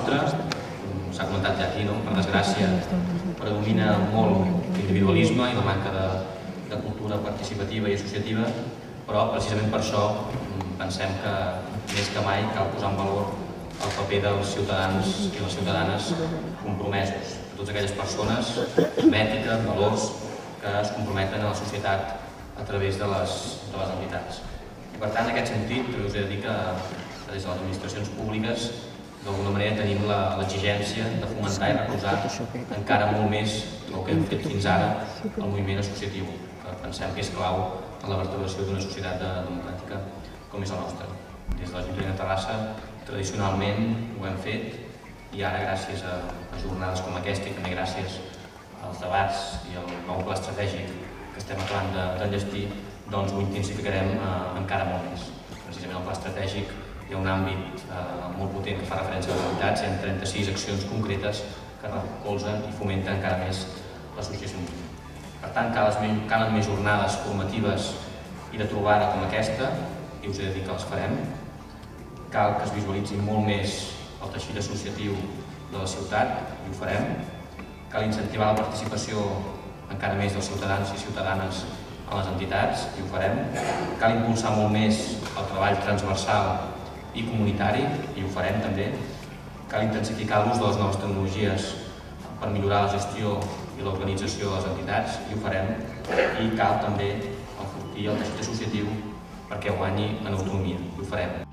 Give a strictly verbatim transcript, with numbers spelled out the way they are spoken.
nostre, s'ha comentat ja aquí, no? Per desgràcia, predomina molt l'individualisme i la manca de, de cultura participativa i associativa, però precisament per això pensem que més que mai cal posar en valor el paper dels ciutadans i les ciutadanes compromesos, de totes aquelles persones amb ètica, amb valors, que es comprometen a la societat a través de les, de les entitats. I per tant, en aquest sentit, us he de dir que des de les administracions públiques d'alguna manera tenim l'exigència de fomentar i recolzar encara molt més el que hem fet fins ara el moviment associatiu, que pensem que és clau en la vertebració d'una societat democràtica com és la nostra. Des de l'Ajuntament de Terrassa, tradicionalment ho hem fet i ara, gràcies a, a jornades com aquesta i també gràcies als debats i al nou pla estratègic que estem acabant d'enllestir, doncs ho intensificarem eh, encara molt més. Precisament al pla estratègic hi ha un àmbit eh, molt potent que fa referència a les entitats, hi ha trenta-sis accions concretes que recolzen i fomenten encara més l'associacionisme. Per tant, calen, calen més jornades formatives i de trobada com aquesta, i us he de dir que les farem. Cal que es visualitzi molt més el teixit associatiu de la ciutat, i ho farem. Cal incentivar la participació encara més dels ciutadans i ciutadanes a les entitats, i ho farem. Cal impulsar molt més el treball transversal i comunitari, i ho farem també. Cal intensificar l'ús de les noves tecnologies per millorar la gestió i l'organització de les entitats, i ho farem. I cal també enfortir el teixit associatiu perquè guanyi en autonomia, i ho farem.